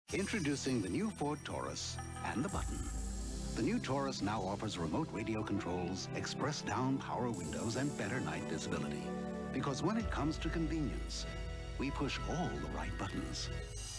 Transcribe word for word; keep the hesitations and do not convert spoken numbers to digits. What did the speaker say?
Introducing the new Ford Taurus and the button. The new Taurus now offers remote radio controls, express down power windows, and better night visibility. Because when it comes to convenience, we push all the right buttons.